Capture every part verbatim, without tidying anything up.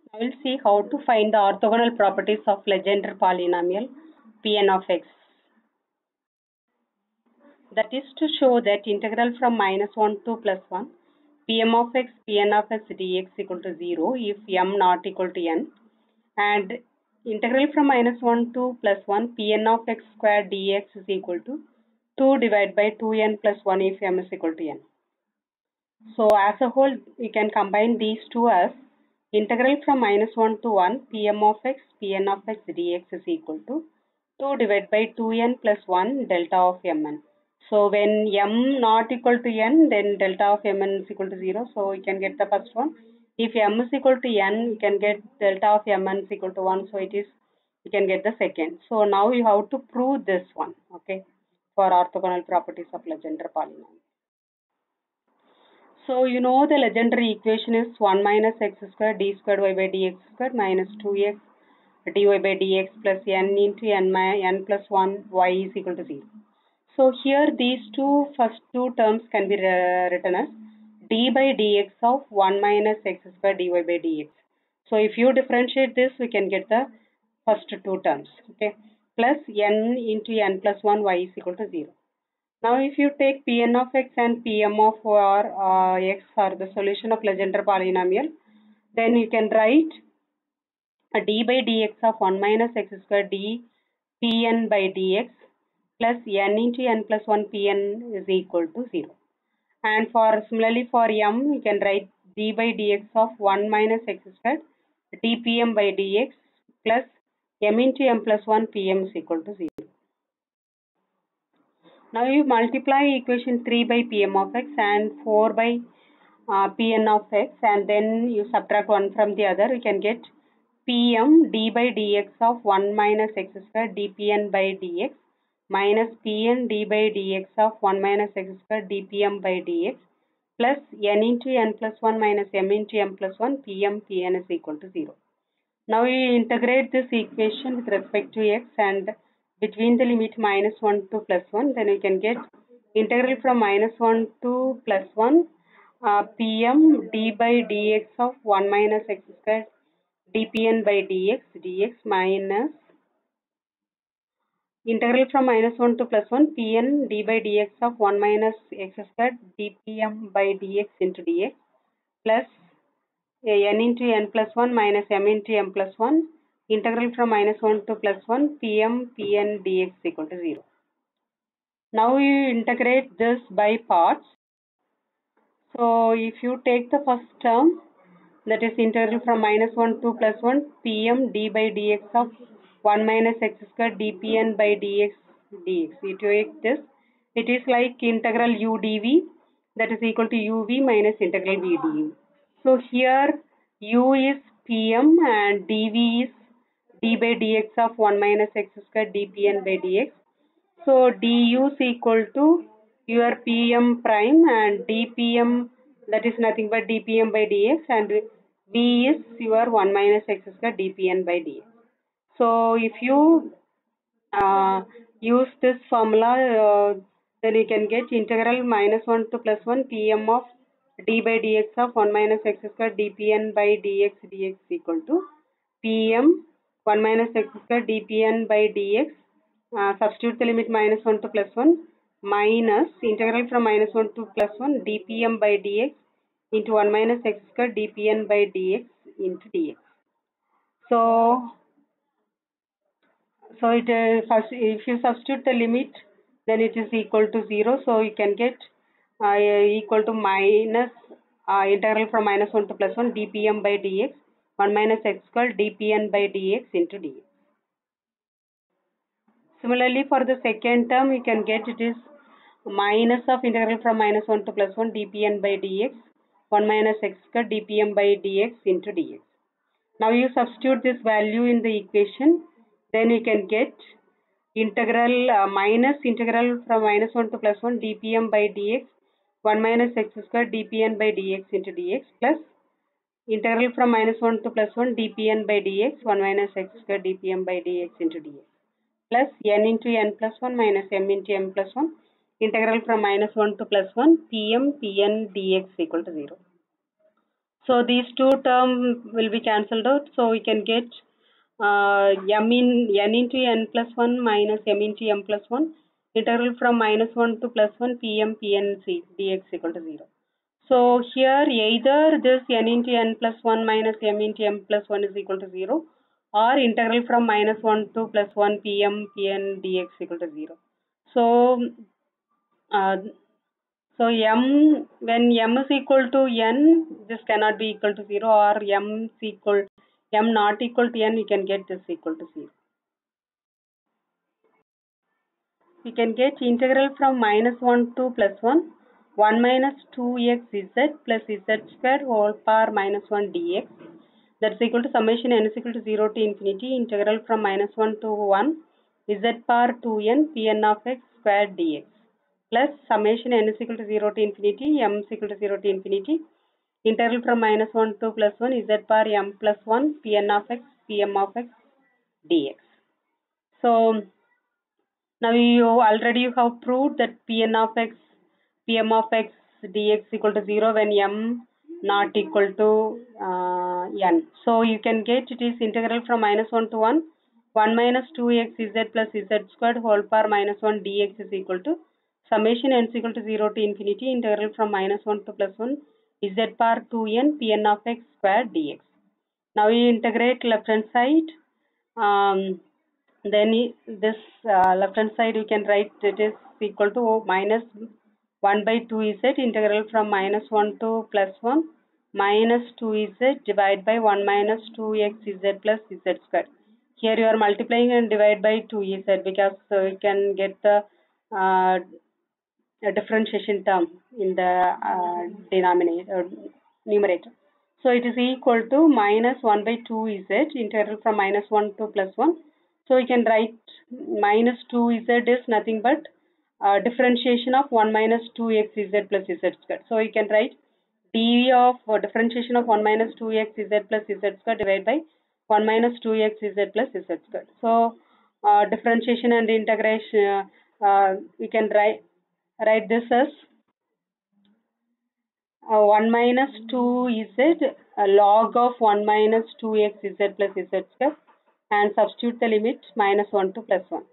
I will see how to find the orthogonal properties of Legendre polynomial Pn of x. That is to show that integral from minus one to plus one Pm of x Pn of x dx equal to zero if m not equal to n, and integral from minus one to plus one Pn of x square dx is equal to two divided by two n plus one if m is equal to n. So as a whole, we can combine these two as integral from minus one to one Pm of x Pn of x dx is equal to two divided by two n plus one delta of mn. So when m not equal to n, then delta of mn is equal to zero. So we can get the first one. If m is equal to n, we can get delta of mn is equal to one. So it is, we can get the second. So now we have to prove this one, okay, for orthogonal properties of Legendre polynomial. So you know the Legendre equation is one minus x squared d squared y by dx squared minus two x dy by dx plus n into n, n plus one y is equal to zero. So here these two first two terms can be written as d by dx of one minus x squared dy by dx. So if you differentiate this, we can get the first two terms, okay, plus n into n plus one y is equal to zero. Now if you take Pn of x and Pm of uh, x are the solution of Legendre polynomial, then you can write a d by dx of one minus x squared d Pn by dx plus n into n plus one Pn is equal to zero. And for similarly for m, you can write d by dx of one minus x squared dPm by dx plus m into m plus one Pm is equal to zero. Now you multiply equation three by Pm of x and four by uh, Pn of x, and then you subtract one from the other. You can get Pm d by dx of one minus x squared dPn by dx minus Pn d by dx of one minus x squared dPm by dx plus n into n plus one minus m into m plus one Pm Pn is equal to zero. Now we integrate this equation with respect to x and between the limit minus one to plus one, then we can get integral from minus one to plus one uh, Pm d by dx of one minus x squared dPn by dx dx minus integral from minus one to plus one Pn d by dx of one minus x squared dPm by dx into dx plus n into n plus one minus m into m plus one integral from minus one to plus one Pm Pn dx equal to zero. Now you integrate this by parts. So if you take the first term, that is integral from minus one to plus one Pm d by dx of one minus x squared dPn by dx dx. You take this, it is like integral u dv, that is equal to uv minus integral v dv. So here u is Pm and dv is d by dx of one minus x squared dPn by dx. So du is equal to your Pm prime and dPm, that is nothing but dPm by dx, and v is your one minus x squared dPn by dx. So if you uh, use this formula, uh, then you can get integral minus one to plus one Pm of d by dx of one minus x squared dPn by dx dx equal to Pm one minus x squared dPn by dx, uh, substitute the limit minus one to plus one minus integral from minus one to plus one dPm by dx into one minus x squared dPn by dx into dx. So So it uh, first, if you substitute the limit, then it is equal to zero. So you can get uh, equal to minus uh, integral from minus one to plus one dPm by dx one minus x squared dPn by dx into dx. Similarly, for the second term, you can get it is minus of integral from minus one to plus one dPn by dx one minus x squared dPm by dx into dx. Now you substitute this value in the equation, then you can get integral uh, minus integral from minus one to plus one dPm by dx one minus x squared dPn by dx into dx plus integral from minus one to plus one dPn by dx one minus x squared dPm by dx into dx plus n into n plus one minus m into m plus one integral from minus one to plus one Pm Pn dx equal to zero. So these two terms will be cancelled out. So we can get uh, m in n into n plus one minus m into m plus one integral from minus one to plus one pm pn c dx equal to zero. So here either this n into n plus one minus m into m plus one is equal to zero, or integral from minus one to plus one pm pn dx equal to zero. So uh, so m, when m is equal to n, this cannot be equal to zero, or m is equal m not equal to n, we can get this equal to zero. We can get integral from minus one to plus one, one minus two x z plus z square whole power minus one dx. That's equal to summation n is equal to zero to infinity integral from minus one to one z power two n pn of x square dx plus summation n is equal to zero to infinity m is equal to zero to infinity integral from minus one to plus one z power m plus one pn of x pm of x dx. So now you already have proved that Pn of x, Pm of x dx equal to zero when m not equal to uh, n. So you can get it is integral from minus one to one, one minus two x z plus z squared whole power minus one dx is equal to summation n is equal to zero to infinity integral from minus one to plus one z power two n Pn of x squared dx. Now you integrate left hand side. Um, then this uh, left hand side you can write it is equal to minus one by two z integral from minus one to plus one minus two z divided by one minus two x z plus z squared. Here you are multiplying and divide by two z because uh, you can get the uh, differentiation term in the uh, denominator uh, numerator. So it is equal to minus one by two z integral from minus one to plus one. So we can write minus two z is nothing but uh, differentiation of one minus two x z plus z squared. So we can write dv of uh, differentiation of one minus two x z plus z squared divided by one minus two x z plus z squared. So uh, differentiation and integration uh, uh, we can write write this as uh, one minus two z uh, log of one minus two x z plus z square and substitute the limit minus one to plus one.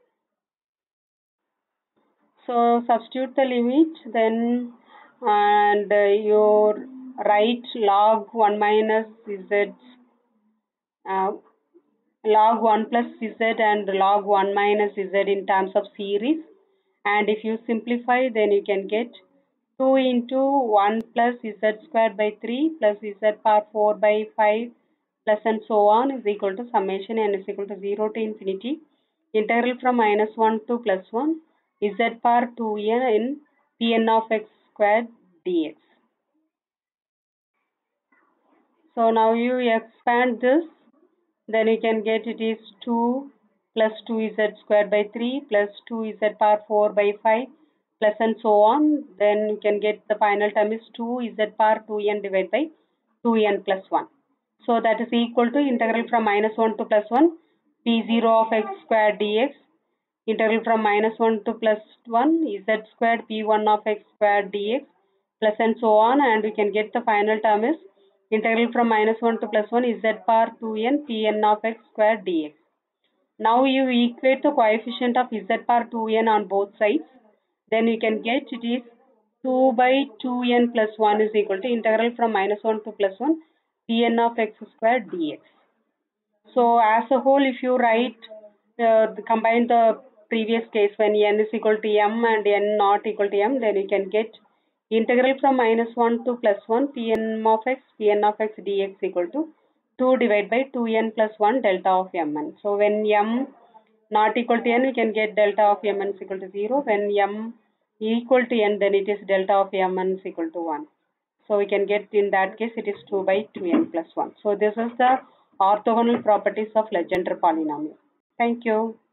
So substitute the limit then and uh, you write log one minus z uh, log one plus z and log one minus z in terms of series, and if you simplify then you can get two into one plus z squared by three plus z power four by five plus and so on is equal to summation n is equal to zero to infinity integral from minus one to plus one z power two n in Pn of x squared dx. So now you expand this, then you can get it is two plus two z squared by three plus two z power four by five plus and so on. Then you can get the final term is two z power two n divided by two n plus one. So that is equal to integral from minus one to plus one p zero of x squared dx integral from minus one to plus one z squared p one of x squared dx plus and so on, and we can get the final term is integral from minus one to plus one z power two n pn of x squared dx. Now you equate the coefficient of z power two n on both sides, then you can get it is two by two n plus one is equal to integral from minus one to plus one pn of x squared dx. So as a whole, if you write uh, combine the previous case when n is equal to m and n not equal to m, then you can get integral from minus one to plus one pn of x pn of x dx equal to two divided by two n plus one delta of mn. So when m not equal to n, we can get delta of mn is equal to zero. When m equal to n, then it is delta of mn is equal to one. So we can get in that case it is two by two n plus one. So this is the orthogonal properties of Legendre polynomial. Thank you.